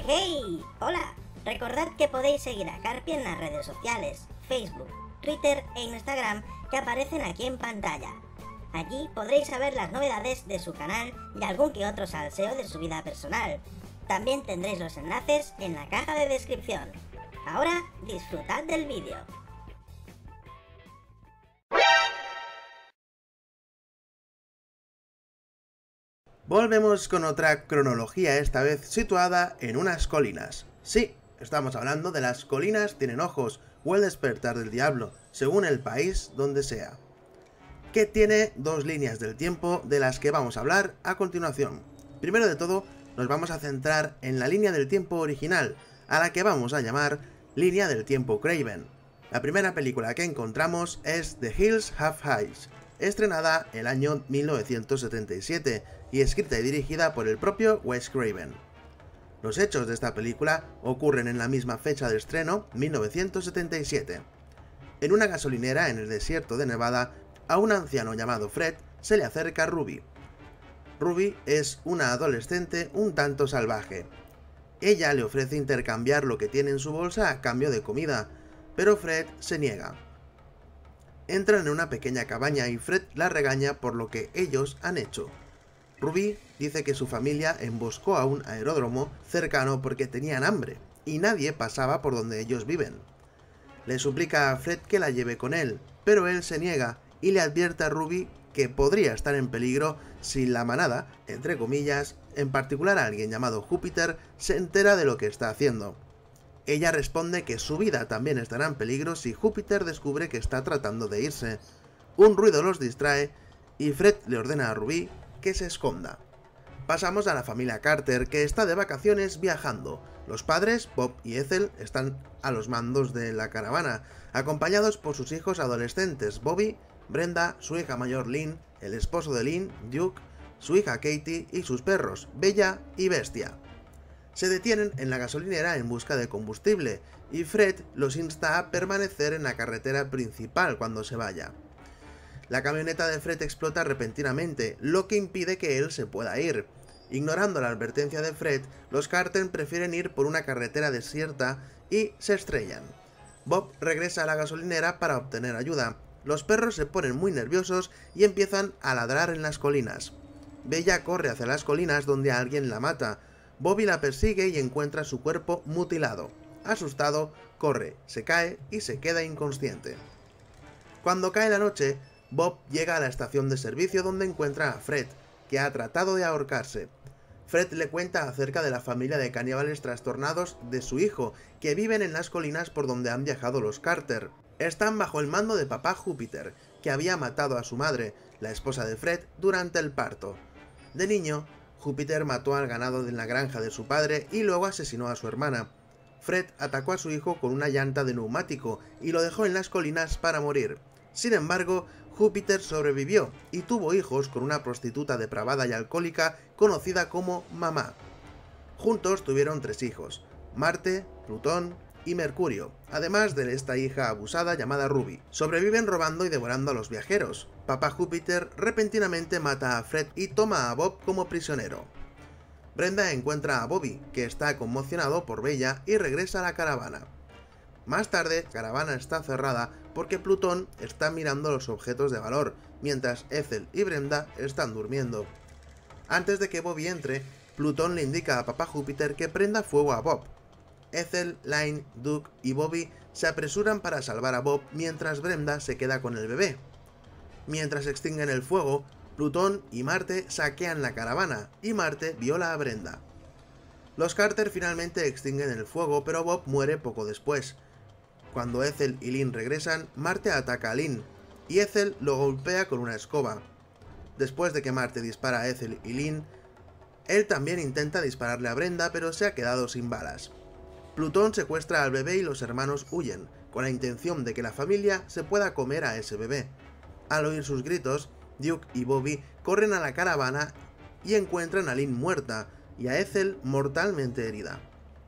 ¡Hey! ¡Hola! Recordad que podéis seguir a Carpi en las redes sociales, Facebook, Twitter e Instagram que aparecen aquí en pantalla. Allí podréis saber las novedades de su canal y algún que otro salseo de su vida personal. También tendréis los enlaces en la caja de descripción. Ahora disfrutad del vídeo. Volvemos con otra cronología, esta vez situada en unas colinas. Sí, estamos hablando de las colinas tienen ojos, o el despertar del diablo, según el país donde sea. Que tiene dos líneas del tiempo de las que vamos a hablar a continuación. Primero de todo, nos vamos a centrar en la línea del tiempo original, a la que vamos a llamar línea del tiempo Craven. La primera película que encontramos es The Hills Have Eyes, estrenada el año 1977 y escrita y dirigida por el propio Wes Craven. Los hechos de esta película ocurren en la misma fecha de estreno, 1977. En una gasolinera en el desierto de Nevada, a un anciano llamado Fred se le acerca Ruby. Ruby es una adolescente un tanto salvaje. Ella le ofrece intercambiar lo que tiene en su bolsa a cambio de comida, pero Fred se niega. Entran en una pequeña cabaña y Fred la regaña por lo que ellos han hecho. Ruby dice que su familia emboscó a un aeródromo cercano porque tenían hambre, y nadie pasaba por donde ellos viven. Le suplica a Fred que la lleve con él, pero él se niega y le advierte a Ruby que podría estar en peligro si la manada, entre comillas, en particular a alguien llamado Júpiter, se entera de lo que está haciendo. Ella responde que su vida también estará en peligro si Júpiter descubre que está tratando de irse. Un ruido los distrae y Fred le ordena a Ruby que se esconda. Pasamos a la familia Carter, que está de vacaciones viajando. Los padres, Bob y Ethel, están a los mandos de la caravana, acompañados por sus hijos adolescentes Bobby, Brenda, su hija mayor Lynn, el esposo de Lynn, Duke, su hija Katie y sus perros, Bella y Bestia. Se detienen en la gasolinera en busca de combustible, y Fred los insta a permanecer en la carretera principal cuando se vaya. La camioneta de Fred explota repentinamente, lo que impide que él se pueda ir. Ignorando la advertencia de Fred, los Carter prefieren ir por una carretera desierta y se estrellan. Bob regresa a la gasolinera para obtener ayuda. Los perros se ponen muy nerviosos y empiezan a ladrar en las colinas. Bella corre hacia las colinas donde alguien la mata. Bobby la persigue y encuentra su cuerpo mutilado. Asustado, corre, se cae y se queda inconsciente. Cuando cae la noche, Bob llega a la estación de servicio donde encuentra a Fred, que ha tratado de ahorcarse. Fred le cuenta acerca de la familia de caníbales trastornados de su hijo, que viven en las colinas por donde han viajado los Carter. Están bajo el mando de papá Júpiter, que había matado a su madre, la esposa de Fred, durante el parto. De niño, Júpiter mató al ganado de la granja de su padre y luego asesinó a su hermana. Fred atacó a su hijo con una llanta de neumático y lo dejó en las colinas para morir. Sin embargo, Júpiter sobrevivió y tuvo hijos con una prostituta depravada y alcohólica conocida como Mamá. Juntos tuvieron 3 hijos, Marte, Plutón y Mercurio, además de esta hija abusada llamada Ruby. Sobreviven robando y devorando a los viajeros. Papá Júpiter repentinamente mata a Fred y toma a Bob como prisionero. Brenda encuentra a Bobby, que está conmocionado por Bella, y regresa a la caravana. Más tarde, la caravana está cerrada porque Plutón está mirando los objetos de valor, mientras Ethel y Brenda están durmiendo. Antes de que Bobby entre, Plutón le indica a papá Júpiter que prenda fuego a Bob. Ethel, Lynn, Duke y Bobby se apresuran para salvar a Bob mientras Brenda se queda con el bebé. Mientras extinguen el fuego, Plutón y Marte saquean la caravana y Marte viola a Brenda. Los Carter finalmente extinguen el fuego, pero Bob muere poco después. Cuando Ethel y Lynn regresan, Marte ataca a Lynn, y Ethel lo golpea con una escoba. Después de que Marte dispara a Ethel y Lynn, él también intenta dispararle a Brenda, pero se ha quedado sin balas. Plutón secuestra al bebé y los hermanos huyen, con la intención de que la familia se pueda comer a ese bebé. Al oír sus gritos, Duke y Bobby corren a la caravana y encuentran a Lynn muerta y a Ethel mortalmente herida.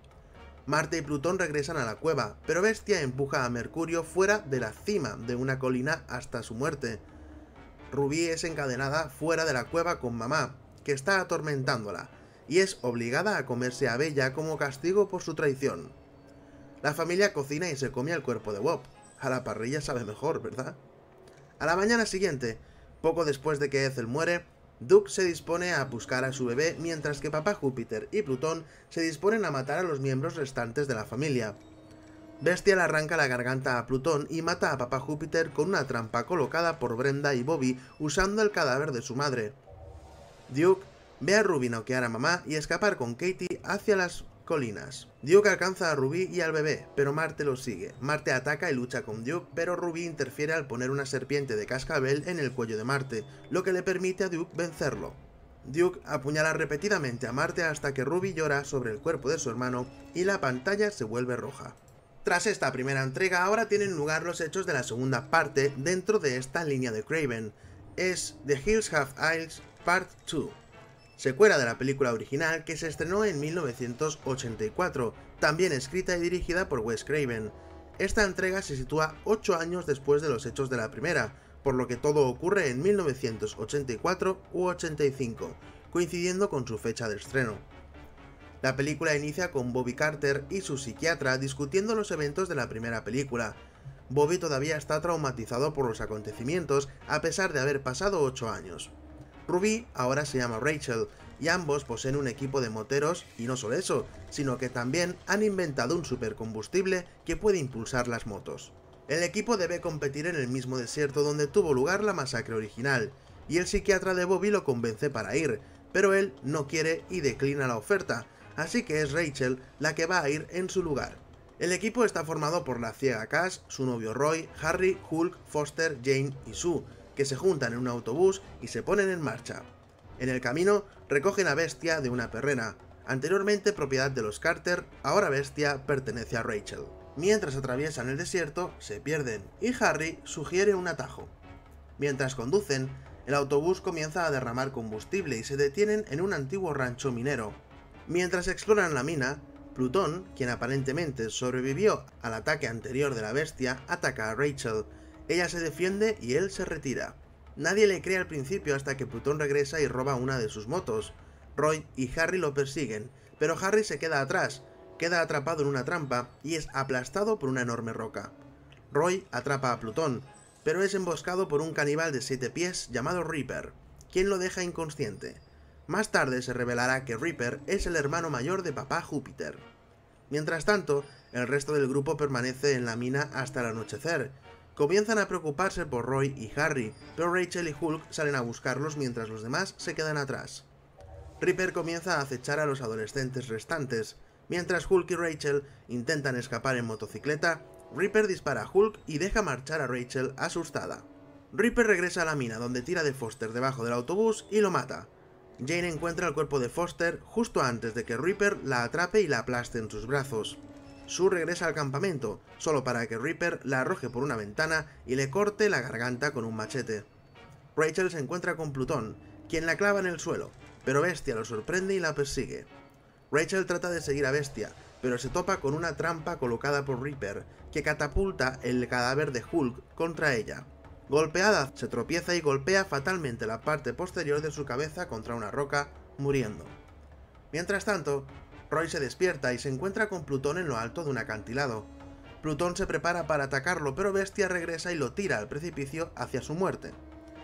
Marte y Plutón regresan a la cueva, pero Bestia empuja a Mercurio fuera de la cima de una colina hasta su muerte. Ruby es encadenada fuera de la cueva con Mamá, que está atormentándola, y es obligada a comerse a Bella como castigo por su traición. La familia cocina y se come el cuerpo de Bob. A la parrilla sabe mejor, ¿verdad? A la mañana siguiente, poco después de que Ethel muere, Duke se dispone a buscar a su bebé mientras que Papá Júpiter y Plutón se disponen a matar a los miembros restantes de la familia. Bestia le arranca la garganta a Plutón y mata a Papá Júpiter con una trampa colocada por Brenda y Bobby usando el cadáver de su madre. Duke ve a Ruby noquear a mamá y escapar con Katie hacia las colinas. Duke alcanza a Ruby y al bebé, pero Marte los sigue. Marte ataca y lucha con Duke, pero Ruby interfiere al poner una serpiente de cascabel en el cuello de Marte, lo que le permite a Duke vencerlo. Duke apuñala repetidamente a Marte hasta que Ruby llora sobre el cuerpo de su hermano y la pantalla se vuelve roja. Tras esta primera entrega, ahora tienen lugar los hechos de la segunda parte dentro de esta línea de Craven. Es The Hills Have Eyes Part 2. Secuela de la película original que se estrenó en 1984, también escrita y dirigida por Wes Craven. Esta entrega se sitúa 8 años después de los hechos de la primera, por lo que todo ocurre en 1984 u 85, coincidiendo con su fecha de estreno. La película inicia con Bobby Carter y su psiquiatra discutiendo los eventos de la primera película. Bobby todavía está traumatizado por los acontecimientos a pesar de haber pasado 8 años. Ruby ahora se llama Rachel, y ambos poseen un equipo de moteros, y no solo eso, sino que también han inventado un supercombustible que puede impulsar las motos. El equipo debe competir en el mismo desierto donde tuvo lugar la masacre original, y el psiquiatra de Bobby lo convence para ir, pero él no quiere y declina la oferta, así que es Rachel la que va a ir en su lugar. El equipo está formado por la ciega Cash, su novio Roy, Harry, Hulk, Foster, Jane y Sue, que se juntan en un autobús y se ponen en marcha. En el camino recogen a Bestia de una perrera, anteriormente propiedad de los Carter, ahora Bestia pertenece a Rachel. Mientras atraviesan el desierto, se pierden y Harry sugiere un atajo. Mientras conducen, el autobús comienza a derramar combustible y se detienen en un antiguo rancho minero. Mientras exploran la mina, Plutón, quien aparentemente sobrevivió al ataque anterior de la Bestia, ataca a Rachel. Ella se defiende y él se retira. Nadie le cree al principio hasta que Plutón regresa y roba una de sus motos. Roy y Harry lo persiguen, pero Harry se queda atrás, queda atrapado en una trampa y es aplastado por una enorme roca. Roy atrapa a Plutón, pero es emboscado por un caníbal de 7 pies llamado Reaper, quien lo deja inconsciente. Más tarde se revelará que Reaper es el hermano mayor de Papá Júpiter. Mientras tanto, el resto del grupo permanece en la mina hasta el anochecer. Comienzan a preocuparse por Roy y Harry, pero Rachel y Hulk salen a buscarlos mientras los demás se quedan atrás. Reaper comienza a acechar a los adolescentes restantes. Mientras Hulk y Rachel intentan escapar en motocicleta, Reaper dispara a Hulk y deja marchar a Rachel asustada. Reaper regresa a la mina donde tira de Foster debajo del autobús y lo mata. Jane encuentra el cuerpo de Foster justo antes de que Reaper la atrape y la aplaste en sus brazos. Sue regresa al campamento, solo para que Reaper la arroje por una ventana y le corte la garganta con un machete. Rachel se encuentra con Plutón, quien la clava en el suelo, pero Bestia lo sorprende y la persigue. Rachel trata de seguir a Bestia, pero se topa con una trampa colocada por Reaper, que catapulta el cadáver de Hulk contra ella. Golpeada, se tropieza y golpea fatalmente la parte posterior de su cabeza contra una roca, muriendo. Mientras tanto, Roy se despierta y se encuentra con Plutón en lo alto de un acantilado. Plutón se prepara para atacarlo, pero Bestia regresa y lo tira al precipicio hacia su muerte.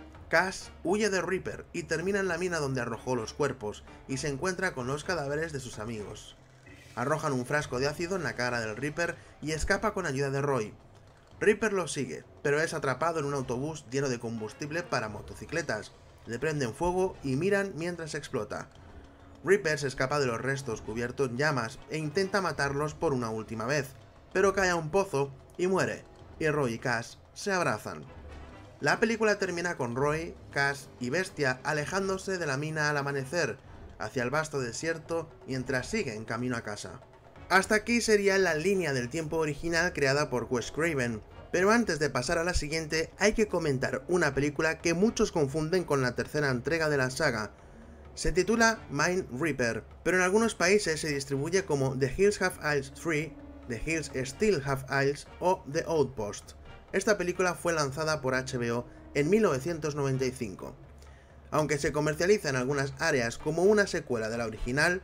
Cash huye de Reaper y termina en la mina donde arrojó los cuerpos, y se encuentra con los cadáveres de sus amigos. Arrojan un frasco de ácido en la cara del Reaper y escapa con ayuda de Roy. Reaper lo sigue, pero es atrapado en un autobús lleno de combustible para motocicletas. Le prenden fuego y miran mientras explota. Reaper se escapa de los restos cubiertos en llamas e intenta matarlos por una última vez, pero cae a un pozo y muere, y Roy y Cash se abrazan. La película termina con Roy, Cash y Bestia alejándose de la mina al amanecer, hacia el vasto desierto mientras siguen camino a casa. Hasta aquí sería la línea del tiempo original creada por Wes Craven, pero antes de pasar a la siguiente hay que comentar una película que muchos confunden con la tercera entrega de la saga. Se titula Mind Reaper, pero en algunos países se distribuye como The Hills Have Eyes 3, The Hills Still Have Eyes o The Outpost. Esta película fue lanzada por HBO en 1995. Aunque se comercializa en algunas áreas como una secuela de la original,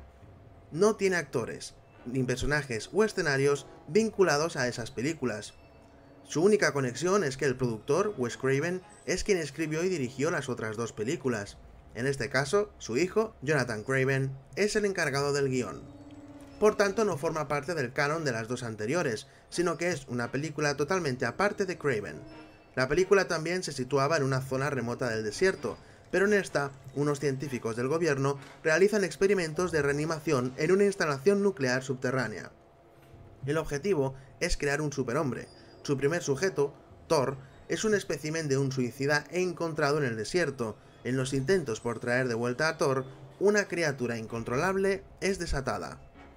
no tiene actores, ni personajes o escenarios vinculados a esas películas. Su única conexión es que el productor, Wes Craven, es quien escribió y dirigió las otras dos películas. En este caso, su hijo, Jonathan Craven, es el encargado del guión. Por tanto, no forma parte del canon de las dos anteriores, sino que es una película totalmente aparte de Craven. La película también se situaba en una zona remota del desierto, pero en esta, unos científicos del gobierno realizan experimentos de reanimación en una instalación nuclear subterránea. El objetivo es crear un superhombre. Su primer sujeto, Thor, es un espécimen de un suicida encontrado en el desierto. En los intentos por traer de vuelta a Thor, una criatura incontrolable es desatada.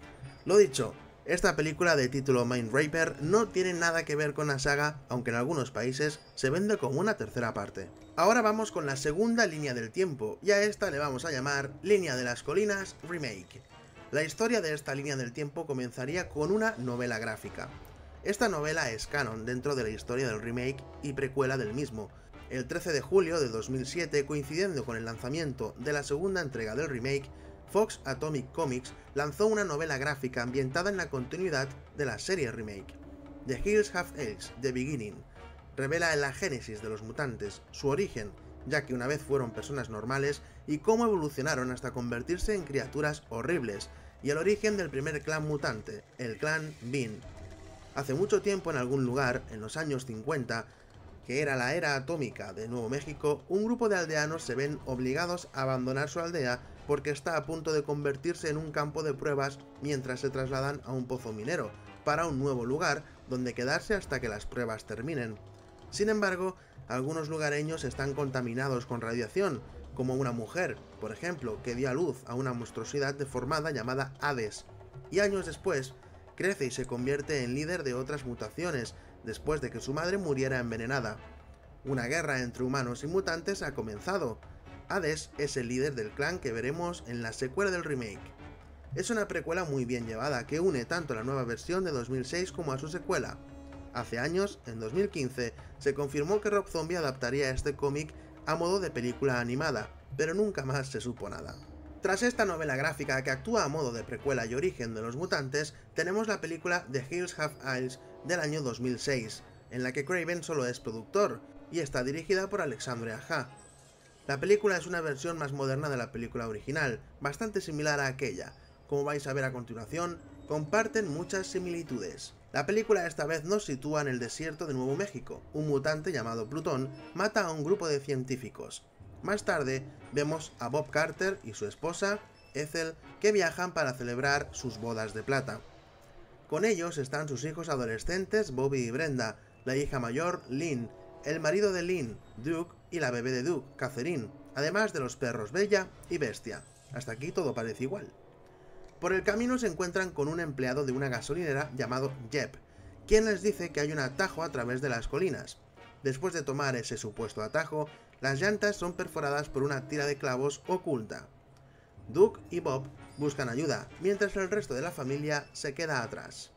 Lo dicho, esta película de título Mindraper no tiene nada que ver con la saga, aunque en algunos países se vende como una tercera parte. Ahora vamos con la segunda línea del tiempo, y a esta le vamos a llamar Línea de las Colinas Remake. La historia de esta línea del tiempo comenzaría con una novela gráfica. Esta novela es canon dentro de la historia del remake y precuela del mismo. El 13 de julio de 2007, coincidiendo con el lanzamiento de la segunda entrega del remake, Fox Atomic Comics lanzó una novela gráfica ambientada en la continuidad de la serie remake. The Hills Have Eyes, The Beginning, revela la génesis de los mutantes, su origen, ya que una vez fueron personas normales, y cómo evolucionaron hasta convertirse en criaturas horribles, y el origen del primer clan mutante, el clan Bean. Hace mucho tiempo, en algún lugar, en los años 50, que era la era atómica de Nuevo México, un grupo de aldeanos se ven obligados a abandonar su aldea porque está a punto de convertirse en un campo de pruebas mientras se trasladan a un pozo minero, para un nuevo lugar donde quedarse hasta que las pruebas terminen. Sin embargo, algunos lugareños están contaminados con radiación, como una mujer, por ejemplo, que dio a luz a una monstruosidad deformada llamada Hades, y años después, crece y se convierte en líder de otras mutaciones, después de que su madre muriera envenenada. Una guerra entre humanos y mutantes ha comenzado. Hades es el líder del clan que veremos en la secuela del remake. Es una precuela muy bien llevada que une tanto la nueva versión de 2006 como a su secuela. Hace años, en 2015, se confirmó que Rob Zombie adaptaría este cómic a modo de película animada, pero nunca más se supo nada. Tras esta novela gráfica que actúa a modo de precuela y origen de los mutantes, tenemos la película The Hills Have Eyes del año 2006, en la que Craven solo es productor, y está dirigida por Alexandre Aja. La película es una versión más moderna de la película original, bastante similar a aquella. Como vais a ver a continuación, comparten muchas similitudes. La película esta vez nos sitúa en el desierto de Nuevo México. Un mutante llamado Plutón mata a un grupo de científicos. Más tarde, vemos a Bob Carter y su esposa, Ethel, que viajan para celebrar sus bodas de plata. Con ellos están sus hijos adolescentes Bobby y Brenda, la hija mayor, Lynn, el marido de Lynn, Duke, y la bebé de Duke, Catherine, además de los perros Bella y Bestia. Hasta aquí todo parece igual. Por el camino se encuentran con un empleado de una gasolinera llamado Jeb, quien les dice que hay un atajo a través de las colinas. Después de tomar ese supuesto atajo, las llantas son perforadas por una tira de clavos oculta. Duke y Bob buscan ayuda, mientras el resto de la familia se queda atrás.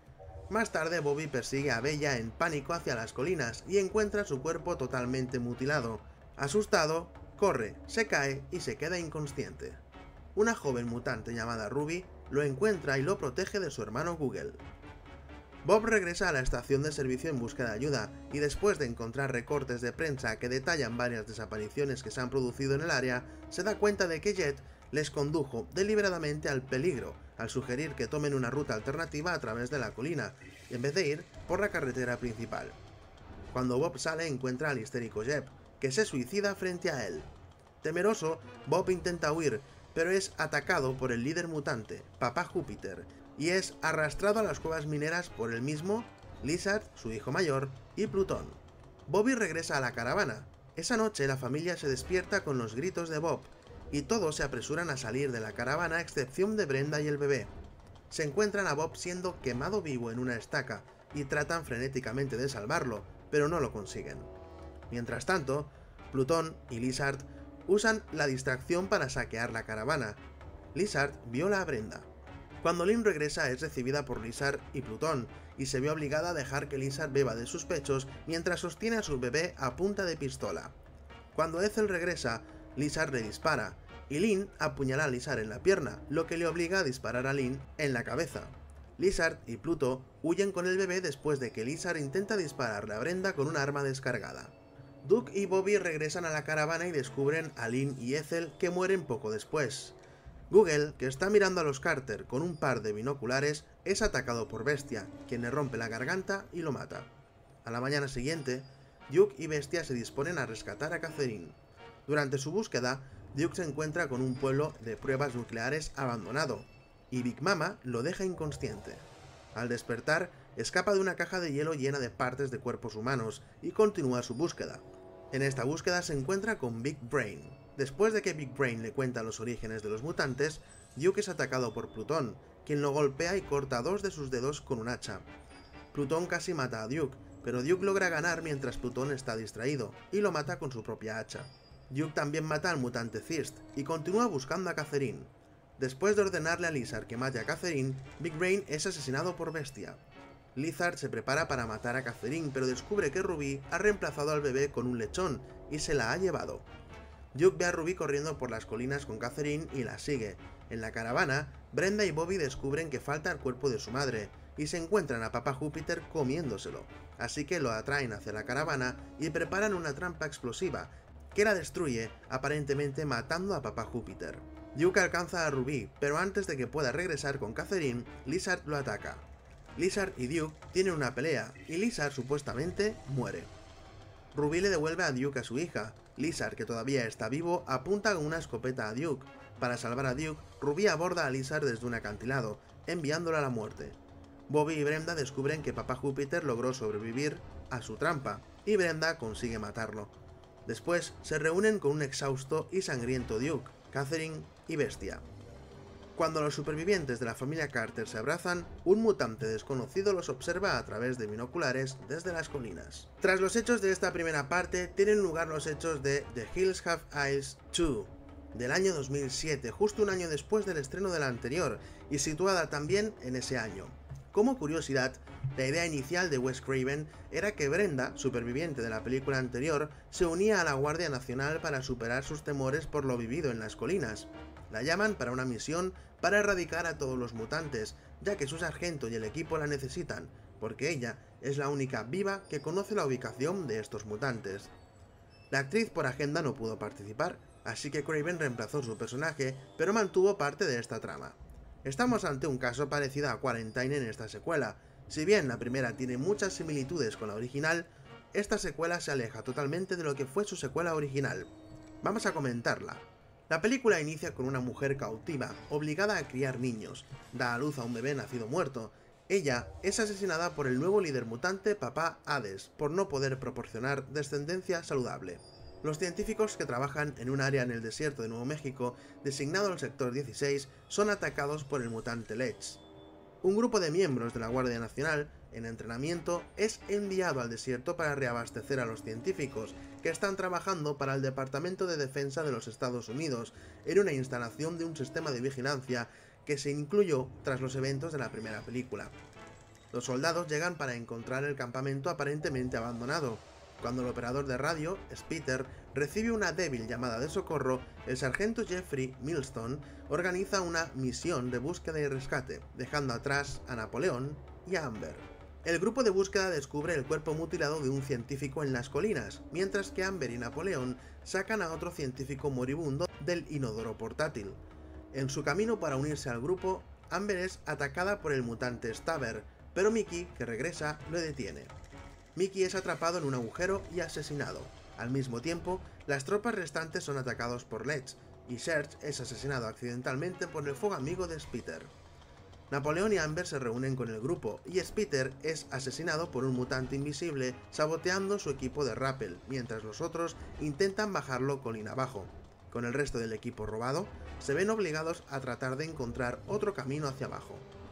Más tarde, Bobby persigue a Bella en pánico hacia las colinas y encuentra su cuerpo totalmente mutilado. Asustado, corre, se cae y se queda inconsciente. Una joven mutante llamada Ruby lo encuentra y lo protege de su hermano Google. Bob regresa a la estación de servicio en busca de ayuda, y después de encontrar recortes de prensa que detallan varias desapariciones que se han producido en el área, se da cuenta de que Jet les condujo deliberadamente al peligro, al sugerir que tomen una ruta alternativa a través de la colina, en vez de ir por la carretera principal. Cuando Bob sale, encuentra al histérico Jet, que se suicida frente a él. Temeroso, Bob intenta huir, pero es atacado por el líder mutante, Papá Júpiter, y es arrastrado a las cuevas mineras por él mismo, Lizard, su hijo mayor, y Plutón. Bobby regresa a la caravana. Esa noche la familia se despierta con los gritos de Bob, y todos se apresuran a salir de la caravana a excepción de Brenda y el bebé. Se encuentran a Bob siendo quemado vivo en una estaca, y tratan frenéticamente de salvarlo, pero no lo consiguen. Mientras tanto, Plutón y Lizard usan la distracción para saquear la caravana. Lizard viola a Brenda. Cuando Lynn regresa, es recibida por Lizard y Plutón, y se ve obligada a dejar que Lizard beba de sus pechos mientras sostiene a su bebé a punta de pistola. Cuando Ethel regresa, Lizard le dispara, y Lynn apuñala a Lizard en la pierna, lo que le obliga a disparar a Lynn en la cabeza. Lizard y Pluto huyen con el bebé después de que Lizard intenta dispararle a Brenda con un arma descargada. Duke y Bobby regresan a la caravana y descubren a Lynn y Ethel, que mueren poco después. Google, que está mirando a los Carter con un par de binoculares, es atacado por Bestia, quien le rompe la garganta y lo mata. A la mañana siguiente, Duke y Bestia se disponen a rescatar a Catherine. Durante su búsqueda, Duke se encuentra con un pueblo de pruebas nucleares abandonado, y Big Mama lo deja inconsciente. Al despertar, escapa de una caja de hielo llena de partes de cuerpos humanos y continúa su búsqueda. En esta búsqueda se encuentra con Big Brain. Después de que Big Brain le cuenta los orígenes de los mutantes, Duke es atacado por Plutón, quien lo golpea y corta 2 de sus dedos con un hacha. Plutón casi mata a Duke, pero Duke logra ganar mientras Plutón está distraído, y lo mata con su propia hacha. Duke también mata al mutante Thirst, y continúa buscando a Catherine. Después de ordenarle a Lizard que mate a Catherine, Big Brain es asesinado por Bestia. Lizard se prepara para matar a Catherine, pero descubre que Ruby ha reemplazado al bebé con un lechón, y se la ha llevado. Duke ve a Ruby corriendo por las colinas con Catherine y la sigue. En la caravana, Brenda y Bobby descubren que falta el cuerpo de su madre, y se encuentran a Papá Júpiter comiéndoselo, así que lo atraen hacia la caravana y preparan una trampa explosiva, que la destruye, aparentemente matando a Papá Júpiter. Duke alcanza a Ruby, pero antes de que pueda regresar con Catherine, Lizard lo ataca. Lizard y Duke tienen una pelea, y Lizard supuestamente muere. Ruby le devuelve a Duke a su hija. Lizard, que todavía está vivo, apunta con una escopeta a Duke. Para salvar a Duke, Ruby aborda a Lizard desde un acantilado, enviándola a la muerte. Bobby y Brenda descubren que Papá Júpiter logró sobrevivir a su trampa, y Brenda consigue matarlo. Después se reúnen con un exhausto y sangriento Duke, Catherine y Bestia. Cuando los supervivientes de la familia Carter se abrazan, un mutante desconocido los observa a través de binoculares desde las colinas. Tras los hechos de esta primera parte, tienen lugar los hechos de The Hills Have Eyes 2, del año 2007, justo un año después del estreno de la anterior, y situada también en ese año. Como curiosidad, la idea inicial de Wes Craven era que Brenda, superviviente de la película anterior, se unía a la Guardia Nacional para superar sus temores por lo vivido en las colinas. La llaman para una misión para erradicar a todos los mutantes, ya que su sargento y el equipo la necesitan, porque ella es la única viva que conoce la ubicación de estos mutantes. La actriz por agenda no pudo participar, así que Craven reemplazó su personaje, pero mantuvo parte de esta trama. Estamos ante un caso parecido a Quarantine en esta secuela. Si bien la primera tiene muchas similitudes con la original, esta secuela se aleja totalmente de lo que fue su secuela original. Vamos a comentarla. La película inicia con una mujer cautiva, obligada a criar niños, da a luz a un bebé nacido muerto. Ella es asesinada por el nuevo líder mutante Papá Hades, por no poder proporcionar descendencia saludable. Los científicos que trabajan en un área en el desierto de Nuevo México, designado el Sector 16, son atacados por el mutante Lex. Un grupo de miembros de la Guardia Nacional, en entrenamiento, es enviado al desierto para reabastecer a los científicos, que están trabajando para el Departamento de Defensa de los Estados Unidos, en una instalación de un sistema de vigilancia que se incluyó tras los eventos de la primera película. Los soldados llegan para encontrar el campamento aparentemente abandonado. Cuando el operador de radio, Speter, recibe una débil llamada de socorro, el sargento Jeffrey Milestone organiza una misión de búsqueda y rescate, dejando atrás a Napoleón y a Amber. El grupo de búsqueda descubre el cuerpo mutilado de un científico en las colinas, mientras que Amber y Napoleón sacan a otro científico moribundo del inodoro portátil. En su camino para unirse al grupo, Amber es atacada por el mutante Stabber, pero Mickey, que regresa, lo detiene. Mickey es atrapado en un agujero y asesinado. Al mismo tiempo, las tropas restantes son atacados por Lex, y Serge es asesinado accidentalmente por el fuego amigo de Speter. Napoleón y Amber se reúnen con el grupo, y Speter es asesinado por un mutante invisible saboteando su equipo de rappel, mientras los otros intentan bajarlo colina abajo. Con el resto del equipo robado, se ven obligados a tratar de encontrar otro camino hacia abajo.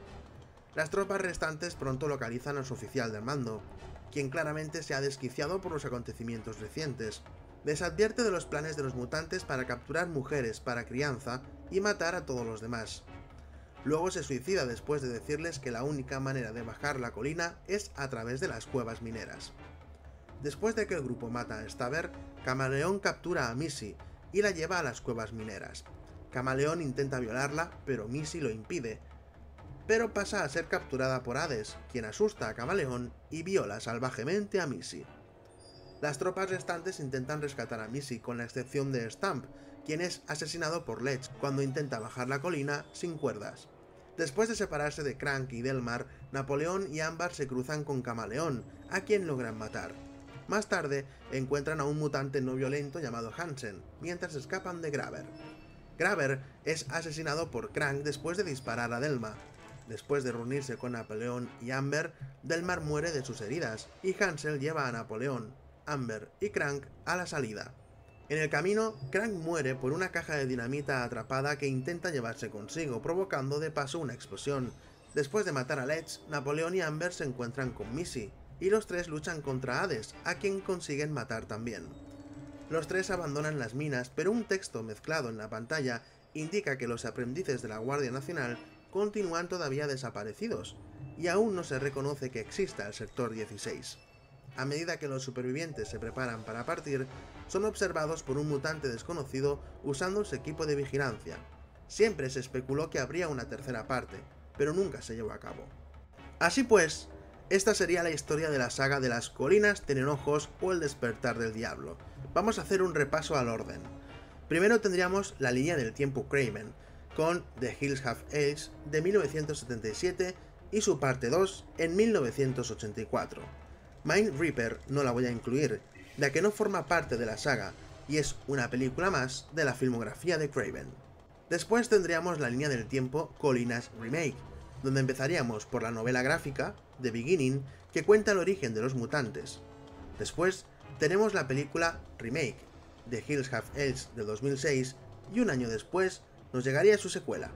Las tropas restantes pronto localizan a su oficial del mando, quien claramente se ha desquiciado por los acontecimientos recientes. Les advierte de los planes de los mutantes para capturar mujeres para crianza y matar a todos los demás. Luego se suicida después de decirles que la única manera de bajar la colina es a través de las cuevas mineras. Después de que el grupo mata a Stabber, Camaleón captura a Missy y la lleva a las cuevas mineras. Camaleón intenta violarla, pero Missy lo impide, pero pasa a ser capturada por Hades, quien asusta a Camaleón y viola salvajemente a Missy. Las tropas restantes intentan rescatar a Missy, con la excepción de Stamp, quien es asesinado por Ledge cuando intenta bajar la colina sin cuerdas. Después de separarse de Krang y Delmar, Napoleón y Ambar se cruzan con Camaleón, a quien logran matar. Más tarde, encuentran a un mutante no violento llamado Hansen, mientras escapan de Graver. Graver es asesinado por Krang después de disparar a Delmar. Después de reunirse con Napoleón y Amber, Delmar muere de sus heridas, y Hansel lleva a Napoleón, Amber y Krang a la salida. En el camino, Krang muere por una caja de dinamita atrapada que intenta llevarse consigo, provocando de paso una explosión. Después de matar a Ledge, Napoleón y Amber se encuentran con Missy, y los tres luchan contra Hades, a quien consiguen matar también. Los tres abandonan las minas, pero un texto mezclado en la pantalla indica que los aprendices de la Guardia Nacional continúan todavía desaparecidos, y aún no se reconoce que exista el Sector 16. A medida que los supervivientes se preparan para partir, son observados por un mutante desconocido usando su equipo de vigilancia. Siempre se especuló que habría una tercera parte, pero nunca se llevó a cabo. Así pues, esta sería la historia de la saga de las Colinas Tienen Ojos o El Despertar del Diablo. Vamos a hacer un repaso al orden. Primero tendríamos la línea del tiempo Kraven, con The Hills Have Eyes de 1977 y su parte 2 en 1984. Mind Reaper no la voy a incluir, ya que no forma parte de la saga y es una película más de la filmografía de Kraven. Después tendríamos la línea del tiempo Colinas Remake, donde empezaríamos por la novela gráfica, The Beginning, que cuenta el origen de los mutantes. Después tenemos la película Remake, The Hills Have Eyes de 2006, y un año después nos llegaría su secuela.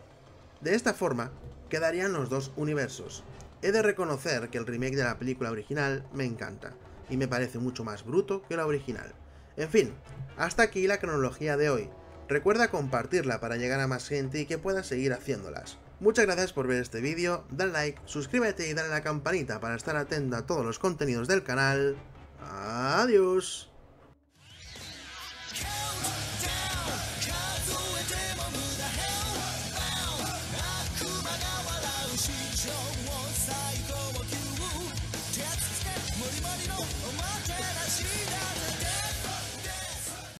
De esta forma, quedarían los dos universos. He de reconocer que el remake de la película original me encanta, y me parece mucho más bruto que la original. En fin, hasta aquí la cronología de hoy. Recuerda compartirla para llegar a más gente y que pueda seguir haciéndolas. Muchas gracias por ver este vídeo, dale like, suscríbete y dale a la campanita para estar atento a todos los contenidos del canal. ¡Adiós! Morimori no omote naしだ